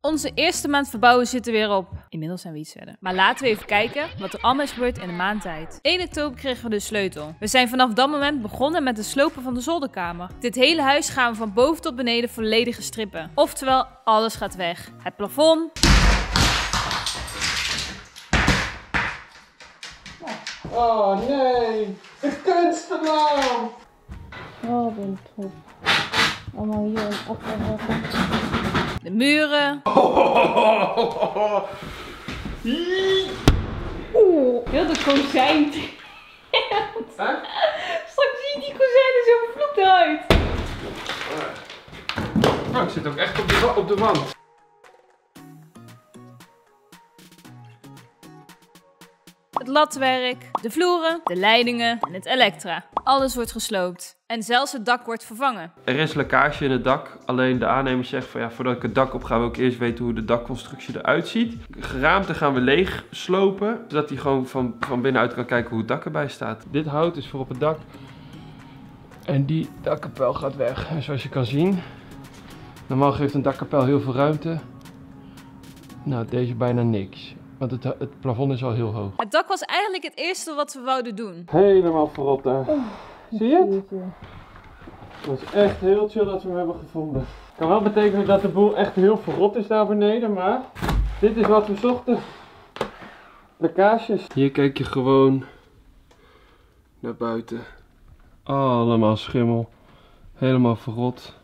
Onze eerste maand verbouwen zit er weer op. Inmiddels zijn we iets verder. Maar laten we even kijken wat er allemaal is gebeurd in een maand tijd. 1 oktober kregen we de sleutel. We zijn vanaf dat moment begonnen met het slopen van de zolderkamer. Dit hele huis gaan we van boven tot beneden volledig strippen. Oftewel, alles gaat weg. Het plafond. Oh nee, de kunstenaar! Oh, ben top. Allemaal hier in afleggen. De muren. Oeh, heel de kozijn. Straks zie je die kozijnen zo vloekt eruit. Oh, ik zit ook echt op de wand. Het latwerk, de vloeren, de leidingen en het elektra. Alles wordt gesloopt. En zelfs het dak wordt vervangen. Er is lekkage in het dak. Alleen de aannemer zegt van ja, voordat ik het dak op ga, wil ik eerst weten hoe de dakconstructie eruit ziet. Geraamte gaan we leeg slopen, zodat hij gewoon van binnenuit kan kijken hoe het dak erbij staat. Dit hout is voor op het dak. En die dakkapel gaat weg. En zoals je kan zien, normaal geeft een dakkapel heel veel ruimte. Nou, deze bijna niks. Want het plafond is al heel hoog. Het dak was eigenlijk het eerste wat we wouden doen. Helemaal verrot daar. Zie je het? Het is echt heel chill dat we hem hebben gevonden. Kan wel betekenen dat de boel echt heel verrot is daar beneden, maar dit is wat we zochten. Lekkages. Hier kijk je gewoon naar buiten. Allemaal schimmel. Helemaal verrot.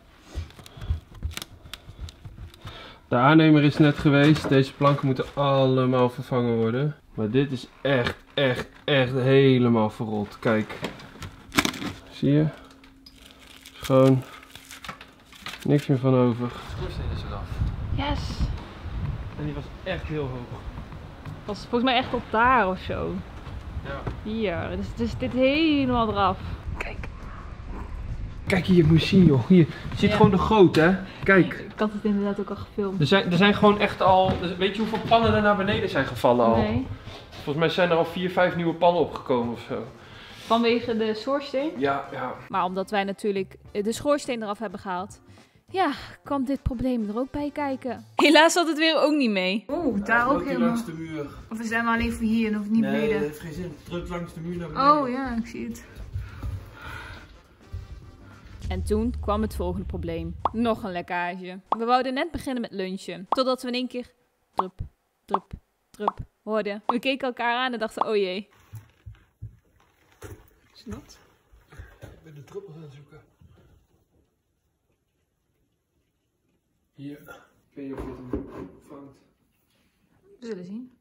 De aannemer is net geweest. Deze planken moeten allemaal vervangen worden. Maar dit is echt helemaal verrot. Kijk. Zie je? Gewoon niks meer van over. De schoorsteen is eraf. Yes. En die was echt heel hoog. Was volgens mij echt tot daar of zo. Ja. Hier. Dus dit helemaal eraf. Kijk. Kijk hier, moet je zien joh. Hier. Je ziet gewoon de goot hè. Kijk. Ik had het inderdaad ook al gefilmd. Er zijn gewoon echt al... Weet je hoeveel pannen er naar beneden zijn gevallen al? Nee. Volgens mij zijn er al 4, 5 nieuwe pannen opgekomen of zo. Vanwege de schoorsteen? Ja. Maar omdat wij natuurlijk de schoorsteen eraf hebben gehaald, ja, kwam dit probleem er ook bij kijken. Helaas had het weer ook niet mee. Oeh, daar ook helemaal. Langs de muur. Of is het maar alleen voor hier en of niet beneden? Nee, dat heeft geen zin. Druk langs de muur naar beneden. Oh ja, ik zie het. En toen kwam het volgende probleem. Nog een lekkage. We wouden net beginnen met lunchen. Totdat we in één keer drup, drup, drup hoorden. We keken elkaar aan en dachten, oh jee. Is het nat? Ik ben de druppels aan het zoeken. Hier. Ik weet niet of je het hem vangt. We zullen zien.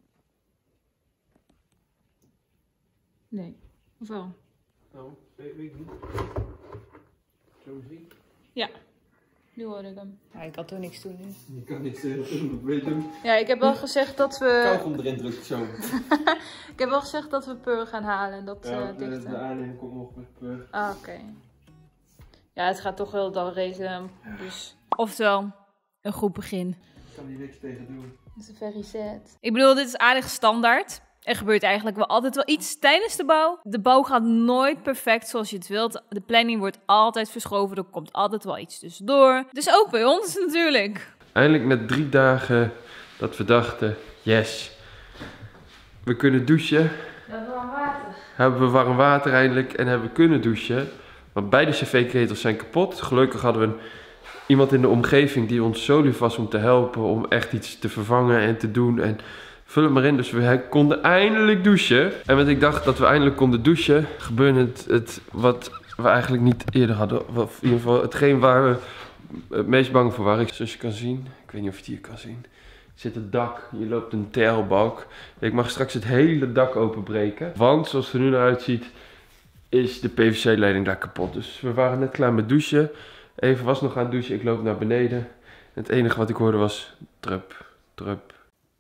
Nee. Of wel? Nou, weet ik niet. Zo zien. Ja. Nu hoorde ik hem. Ja, ik had er niks toen nu. Je kan niet doen, weet je. Ja, ik heb wel gezegd dat we... Kauwgom erin drukt zo. Ik heb wel gezegd dat we Pur gaan halen en dat dichten. De aannemer komt nog met Pur. Ah, oké. Ja, het gaat toch wel dan regenen. Dus. Oftewel, een goed begin. Ik kan hier niks tegen doen. Dat is very sad. Ik bedoel, dit is aardig standaard. Er gebeurt eigenlijk wel altijd wel iets tijdens de bouw. De bouw gaat nooit perfect zoals je het wilt. De planning wordt altijd verschoven. Er komt altijd wel iets tussendoor. Dus ook bij ons natuurlijk. Eindelijk na 3 dagen dat we dachten, yes, we kunnen douchen. We hebben warm water. Hebben we warm water eindelijk en hebben we kunnen douchen. Want beide cv-ketels zijn kapot. Gelukkig hadden we iemand in de omgeving die ons zo lief was om te helpen. Om echt iets te vervangen en te doen. En vul het maar in. Dus we konden eindelijk douchen. En met ik dacht dat we eindelijk konden douchen, gebeurde het wat we eigenlijk niet eerder hadden. Of in ieder geval hetgeen waar we het meest bang voor waren. Zoals je kan zien, ik weet niet of je het hier kan zien, zit het dak. Hier loopt een TL-balk. Ik mag straks het hele dak openbreken. Want zoals het er nu naar uitziet, is de PVC-leiding daar kapot. Dus we waren net klaar met douchen. Even was nog aan het douchen. Ik loop naar beneden. En het enige wat ik hoorde was drup, drup.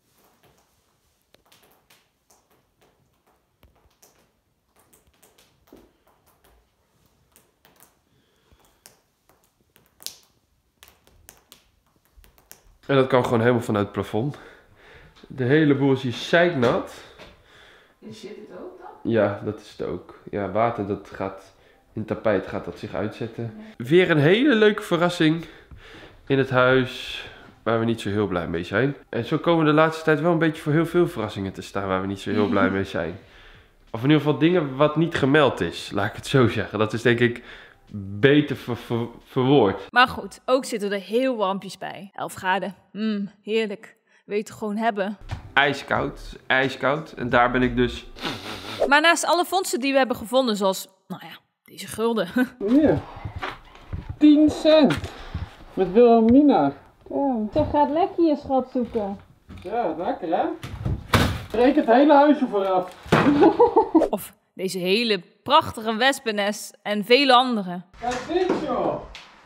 En dat kwam gewoon helemaal vanuit het plafond. De hele boel is hier zeiknat. Is dit het ook dan? Ja, dat is het ook. Ja, water dat gaat in tapijt gaat dat zich uitzetten. Ja. Weer een hele leuke verrassing in het huis. waar we niet zo heel blij mee zijn. En zo komen we de laatste tijd wel een beetje voor heel veel verrassingen te staan waar we niet zo heel blij mee zijn. Of in ieder geval dingen wat niet gemeld is, laat ik het zo zeggen. Dat is denk ik beter verwoord. Maar goed, ook zitten er heel warmpjes bij. 11 graden. Heerlijk. Wil je het gewoon hebben. Ijskoud, ijskoud. En daar ben ik dus... Maar naast alle fondsen die we hebben gevonden, zoals, nou ja, deze gulden. Hier. 10 cent. Met Wilhelmina. Ja, zeg, gaat lekker je schat zoeken. Ja, lekker hè? Breek het hele huisje vooraf. Of deze hele prachtige wespennest en vele andere. Kijk dit joh.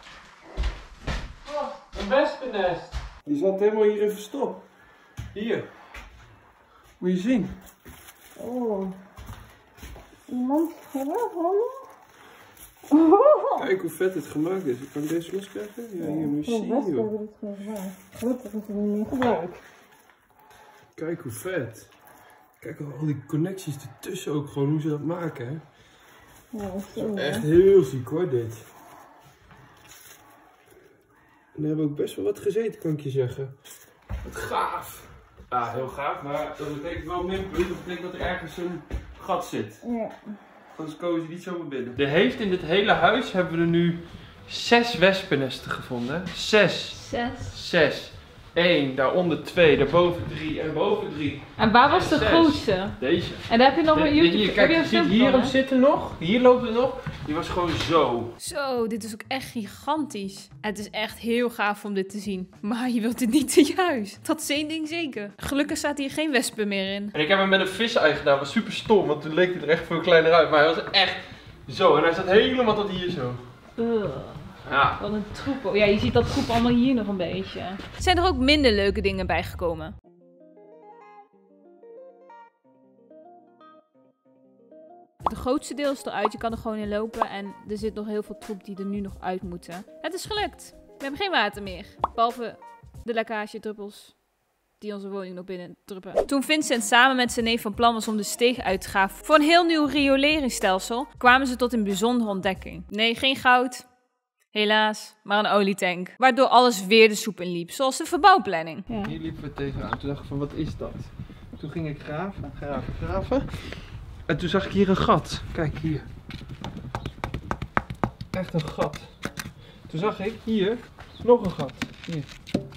Oh, een wespennest. Die zat helemaal hierin verstopt. Hier. Moet je zien. Oh. Iemand hebben Kijk hoe vet het gemaakt is. Kan ik deze loskrijgen? Ja, hier moet je zien joh. het gewoon gemaakt. Gelukkig is het niet meer gebruikt. Kijk hoe vet. Kijk al die connecties ertussen ook gewoon hoe ze dat maken hè. Ja, dat is Zo, echt heel ziek hoor dit. En daar hebben we ook best wel wat gezeten kan ik je zeggen. Wat gaaf. Ja, heel gaaf, maar dat betekent wel minpunt. Dat betekent dat er ergens een gat zit. Ja. Anders komen ze niet zomaar binnen. Er heeft in dit hele huis hebben we er nu 6 wespennesten gevonden. 6. 6. 1, daaronder 2, daarboven 3 en boven 3. En waar was de 6. grootste? Deze. En daar heb je nog een YouTube. Hier, kijk, je ziet hier hem zitten nog. Hier loopt het nog. Die was gewoon zo. Zo, dit is ook echt gigantisch. Het is echt heel gaaf om dit te zien. Maar je wilt dit niet in je huis. Dat is één ding zeker. Gelukkig staat hier geen wespen meer in. En ik heb hem met een vis-ei gedaan. Was super stom, want toen leek hij er echt veel kleiner uit. Maar hij was echt zo. En hij zat helemaal tot hier zo. Ja. Wat een troep. Ja, je ziet dat troep allemaal hier nog een beetje. Zijn er ook minder leuke dingen bijgekomen? De grootste deel is eruit, je kan er gewoon in lopen en er zit nog heel veel troep die er nu nog uit moeten. Het is gelukt. We hebben geen water meer. Behalve de lekkagetruppels die onze woning nog binnen druppen. Toen Vincent samen met zijn neef van plan was om de steeg uit te graven voor een heel nieuw rioleringsstelsel, kwamen ze tot een bijzondere ontdekking. Nee, geen goud. Helaas, maar een olietank. Waardoor alles weer de soep in liep, zoals de verbouwplanning. Ja. Hier liepen we tegenaan. Toen dacht ik van wat is dat? Toen ging ik graven. En toen zag ik hier een gat. Kijk hier. Echt een gat. Toen zag ik hier nog een gat. Hier.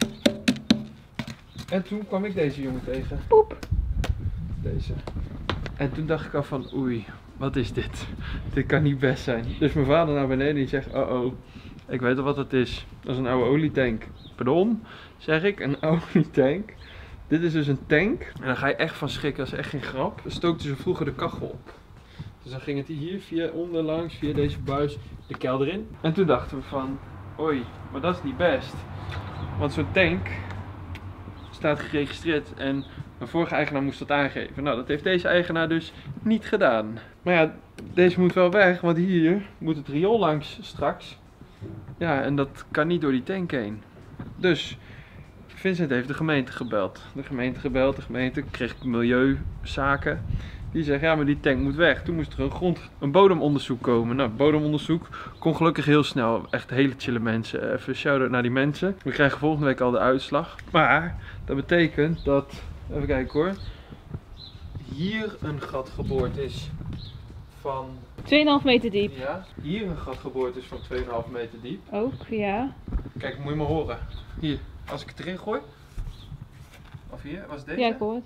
En toen kwam ik deze jongen tegen. Poep. Deze. En toen dacht ik al van oei, wat is dit? Dit kan niet best zijn. Dus mijn vader naar beneden die zegt oh, ik weet al wat het is. Dat is een oude olietank. Pardon, zeg ik, een olietank. Dit is dus een tank. En dan ga je echt van schrikken, dat is echt geen grap. Dan stookten ze vroeger de kachel op. Dus dan ging het hier via onderlangs, via deze buis, de kelder in. En toen dachten we van, oei, maar dat is niet best. Want zo'n tank staat geregistreerd en mijn vorige eigenaar moest dat aangeven. Nou, dat heeft deze eigenaar dus niet gedaan. Maar ja, deze moet wel weg, want hier moet het riool langs straks. Ja, en dat kan niet door die tank heen. Dus Vincent heeft de gemeente gebeld. De gemeente kreeg milieuzaken. Die zegt, ja, maar die tank moet weg. Toen moest er een bodemonderzoek komen. Nou, bodemonderzoek kon gelukkig heel snel. Echt hele chille mensen. Even shout-out naar die mensen. We krijgen volgende week al de uitslag. Maar dat betekent dat, even kijken hoor, hier een gat geboord is van 2,5 meter diep. ja, hier een gat geboord is van 2,5 meter diep. Ook, ja. Kijk, moet je maar horen. Hier, als ik het erin gooi. Of hier, was deze? Ja, ik hoor het.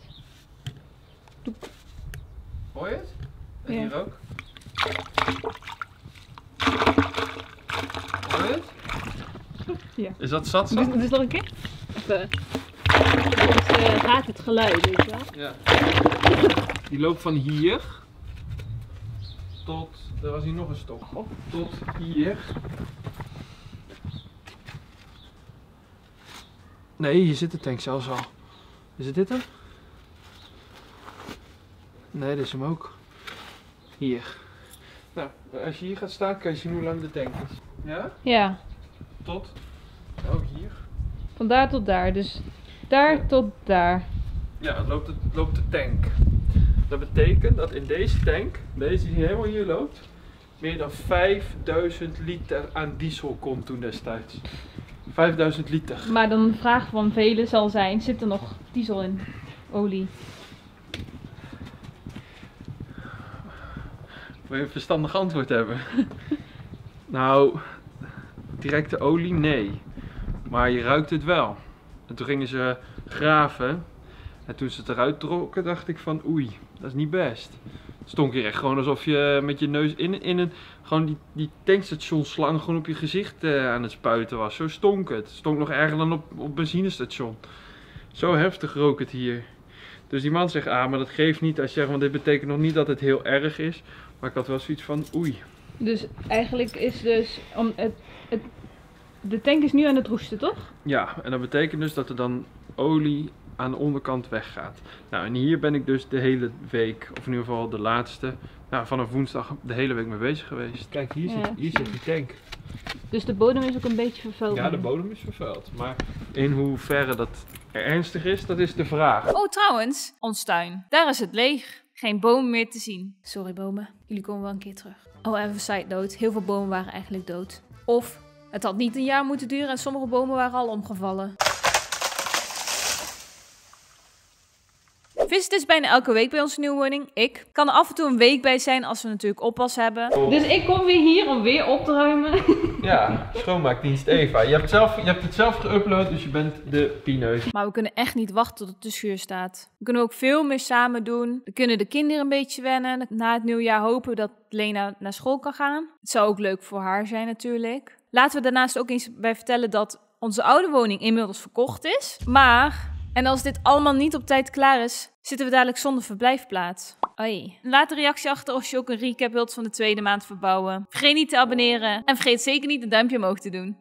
Hoor je het? En Ja. hier ook. Hoor je het? Ja. Is dat zat? Dus nog een keer? Even. Dus gaat het geluid, weet je wel? Ja. Die loopt van hier tot, er was hier nog een stok, tot hier. Nee, hier zit de tank zelfs al. Is het dit hem? Nee, dit is hem ook. Hier. Nou, als je hier gaat staan, kan je zien hoe lang de tank is. Ja? Ja. Tot? Ook hier. Van daar tot daar, dus daar tot daar. Ja, het loopt de tank. Dat betekent dat in deze tank, deze die helemaal hier loopt, meer dan 5000 liter aan diesel komt toen destijds. 5000 liter. Maar dan de vraag van velen zal zijn, zit er nog diesel in? Olie. Wil je een verstandig antwoord hebben? Nou, directe olie, nee. Maar je ruikt het wel. En toen gingen ze graven. En toen ze het eruit trokken, dacht ik van oei, dat is niet best. Het stonk hier echt gewoon alsof je met je neus in een... Gewoon die tankstationslang gewoon op je gezicht aan het spuiten was. Zo stonk het. Het stonk nog erger dan op benzinestation. Zo heftig rook het hier. Dus die man zegt, maar dat geeft niet. Als je zegt, want dit betekent nog niet dat het heel erg is. Maar ik had wel zoiets van, oei. Dus eigenlijk is dus, de tank is nu aan het roesten, toch? Ja, en dat betekent dus dat er dan olie aan de onderkant weggaat. Nou, en hier ben ik dus de hele week, of in ieder geval de laatste, vanaf woensdag de hele week mee bezig geweest. Kijk, hier zit die tank. Dus de bodem is ook een beetje vervuild. Ja, de bodem is vervuild. Maar in hoeverre dat ernstig is, dat is de vraag. Oh, trouwens, ons tuin. Daar is het leeg. Geen bomen meer te zien. Sorry bomen, jullie komen wel een keer terug. Oh, even side note. Heel veel bomen waren eigenlijk dood. Of het had niet een jaar moeten duren en sommige bomen waren al omgevallen. Vis is bijna elke week bij onze nieuwe woning. Ik kan er af en toe een week bij zijn als we natuurlijk oppas hebben. Dus ik kom weer hier om weer op te ruimen. Ja, schoonmaakdienst Eva. Je hebt het zelf geüpload, dus je bent de pineus. Maar we kunnen echt niet wachten tot het de schuur staat. We kunnen ook veel meer samen doen. We kunnen de kinderen een beetje wennen. Na het nieuwjaar hopen we dat Lena naar school kan gaan. Het zou ook leuk voor haar zijn natuurlijk. Laten we daarnaast ook eens bij vertellen dat onze oude woning inmiddels verkocht is. Maar... En als dit allemaal niet op tijd klaar is, zitten we dadelijk zonder verblijfplaats. Oei. Laat een reactie achter als je ook een recap wilt van de tweede maand verbouwen. Vergeet niet te abonneren en vergeet zeker niet een duimpje omhoog te doen.